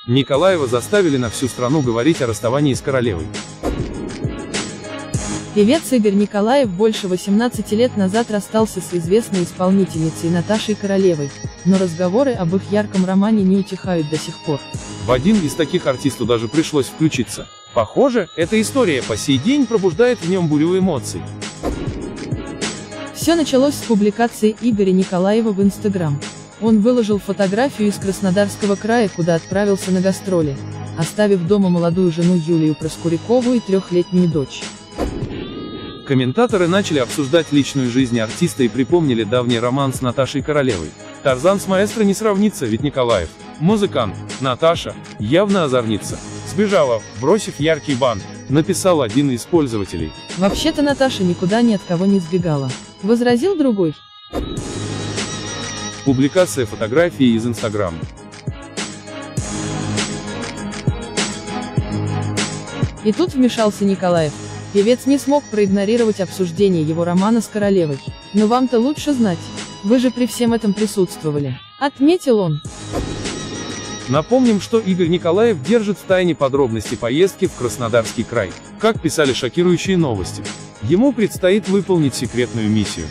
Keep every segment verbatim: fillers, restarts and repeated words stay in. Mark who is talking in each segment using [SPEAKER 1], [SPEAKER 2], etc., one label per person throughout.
[SPEAKER 1] Николаева заставили на всю страну говорить о расставании с королевой.
[SPEAKER 2] Певец Игорь Николаев больше восемнадцати лет назад расстался с известной исполнительницей Наташей Королевой, но разговоры об их ярком романе не утихают до сих пор.
[SPEAKER 1] В один из таких артисту даже пришлось включиться. Похоже, эта история по сей день пробуждает в нем бурю эмоций.
[SPEAKER 2] Все началось с публикации Игоря Николаева в Инстаграм. Он выложил фотографию из Краснодарского края, куда отправился на гастроли, оставив дома молодую жену Юлию Проскурякову и трехлетнюю дочь.
[SPEAKER 1] Комментаторы начали обсуждать личную жизнь артиста и припомнили давний роман с Наташей Королевой. Тарзан с маэстро не сравнится, ведь Николаев – музыкант, Наташа – явно озорница. Сбежала, бросив яркий бант, написал один из пользователей.
[SPEAKER 2] Вообще-то Наташа никуда ни от кого не сбегала, возразил другой.
[SPEAKER 1] Публикация фотографии из Инстаграма.
[SPEAKER 2] И тут вмешался Николаев. Певец не смог проигнорировать обсуждение его романа с королевой. Но вам-то лучше знать. Вы же при всем этом присутствовали, отметил он.
[SPEAKER 1] Напомним, что Игорь Николаев держит в тайне подробности поездки в Краснодарский край. Как писали шокирующие новости, ему предстоит выполнить секретную миссию.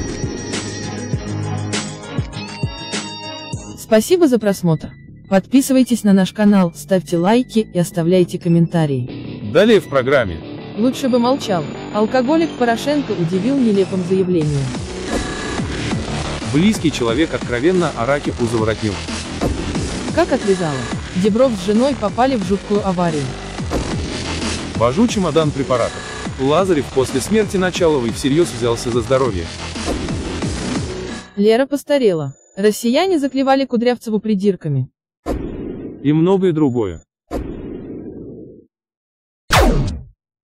[SPEAKER 2] Спасибо за просмотр. Подписывайтесь на наш канал, ставьте лайки и оставляйте комментарии.
[SPEAKER 1] Далее в программе.
[SPEAKER 2] Лучше бы молчал. Алкоголик Порошенко удивил нелепым заявлением.
[SPEAKER 1] Близкий человек откровенно о раке пузоворотнил.
[SPEAKER 2] Как отрезало. Дебров с женой попали в жуткую аварию.
[SPEAKER 1] Вожу чемодан препаратов. Лазарев после смерти Началовой всерьез взялся за здоровье.
[SPEAKER 2] Лера постарела. Россияне заклевали Кудрявцеву придирками.
[SPEAKER 1] И многое другое.